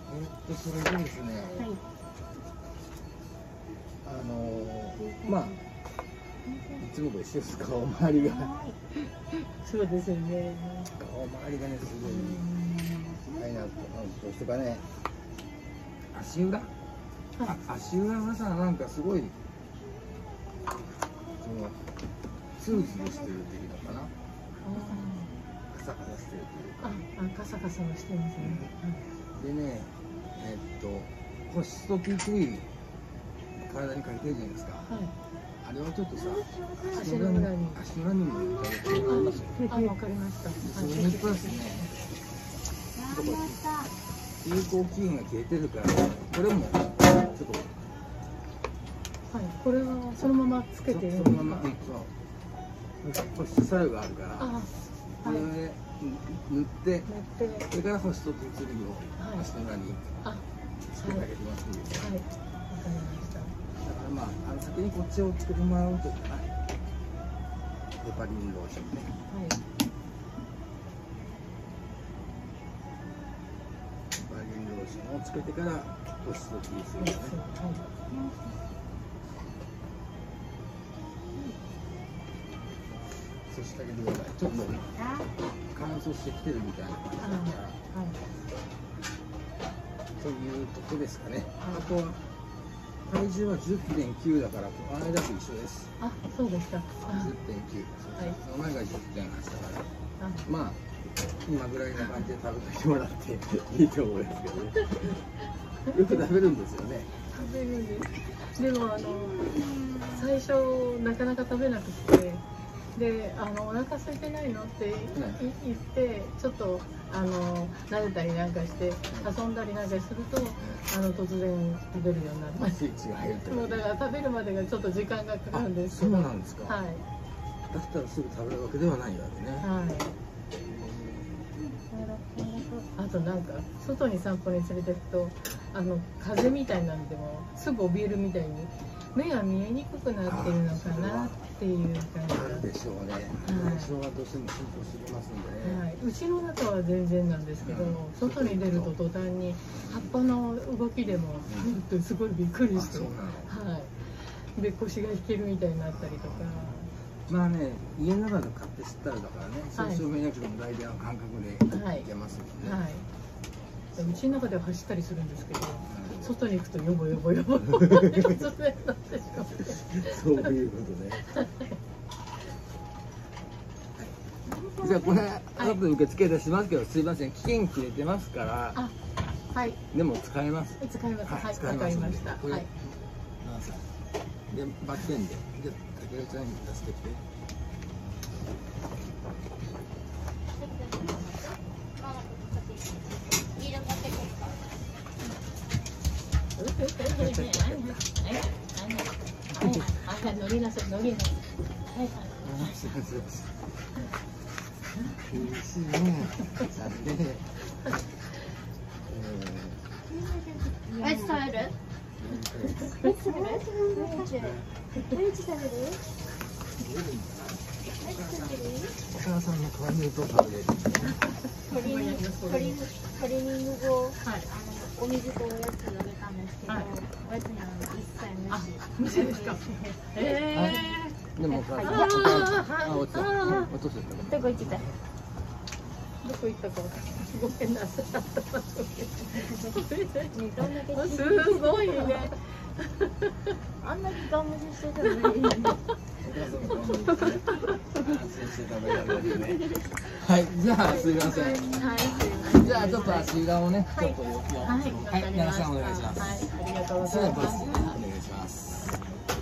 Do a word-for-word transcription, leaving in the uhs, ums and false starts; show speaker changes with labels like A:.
A: えっとそれでですね、
B: はい、
A: あのー、まあいつもと一緒です。顔周りが
B: そうですよね。
A: 顔周りがねすごいないなと。どうしてかね、足裏、あ足裏がさ、なんかすごいそのツルツルしてるっていうのかな、カサカサしてるというか、
B: ああカサカサもしてますね。
A: でね、えっと保湿と ピーツリー体にかけてるじゃないですか。
B: はい、
A: あれはちょっとさ、
B: 足の裏に
A: 足の裏にも塗ったりとかありますよ。
B: あ、わかりました。
A: それにプラスね、ちょっとこれ有効期限が切れてるから、これもちょっと、
B: はい、これはそのままつけてるんですか。
A: そのまま、うん、そう。保湿作用があるから、
B: あ、
A: これをね、塗って、
B: 塗って、
A: それから保湿と ピーツリーを足の裏につけてあげてますんで。
B: はい、わかりました。
A: だからまあ、あの先にこっちをつけてもらうとかな。ヘパリンローションね。
B: はい。
A: ヘパリンローションをつけてから保湿と ピーツリーをね。そうしてあげてください。ちょっと乾燥してきてるみたいな感じだから、というとこですかね。あとは体重は じゅってんきゅう だから、あれだと一緒です。
B: あ、そうですか。
A: じゅってんきゅう、お前が じゅってんはち だから、まあ今ぐらいの感じで食べてもらっていいと思うんですけどね。よく食べるんですよね。
B: 食べるんです。でもあの最初なかなか食べなくて、であのお腹空いてないのって言ってちょっとあの撫でたりなんかして遊んだりなんかすると、あの突然食べるようになります。
A: スイッチが入るという。
B: もうだから食べるまでがちょっと時間がかかるんですけど。
A: そうなんですか。
B: はい。
A: だったらすぐ食べるわけではないわけね。
B: はい。あとなんか外に散歩に連れてくと、あの風みたいなんでもすぐ怯えるみたいに目が見えにくくなってるのかなっていう感じが。
A: あるでしょうね。後ろがどうしても進歩してきますんでね。
B: はい。うちの中は全然なんですけど、外に出ると途端に葉っぱの動きでもすごいびっくりして、はい。で腰が引けるみたいになったりとか。
A: まあね、家の中で買って知ったらだからね、そう証明なくても大体の感覚でいけますもんね。はい。
B: うちの中では走ったりするんですけど、外に行くとヨボヨボヨボ突然なってしまって。
A: そういうことね。じゃあこれ後で受付でしますけど、すいません、期限切れてますから。
B: あ、はい。
A: でも使えます。
B: 使えます。はい、わかりました。はい。
A: で、バッテンで、じゃあ、竹内ちゃんに出してきて。
B: はい、乗りなさい、乗りなさい。はい、
A: はい。すいません。厳しいね。さて。
C: アイス食べる？アイス食べる？アイス食べる？
A: お母さんの代わりにと食べれる。
C: トリミング、トリミング、トリミング後、はい、あのお水とおやつあげたんですけど、はい、おやつには一切無視。
B: 無視ですか。え
A: え。でもお母さん、あ、落ちた。落とした。
C: どこ行ってた？
B: どこ行ったかごめんなさい。すごいね。
C: あんなにガムシしてたのに。
A: はい、じゃあすいません。
C: はい、
A: じゃあちょっと足裏をね、ちょっとよく。
C: はい、
A: はい、皆さんお願いします。
B: はい、ありがとうございます。
A: お願いします。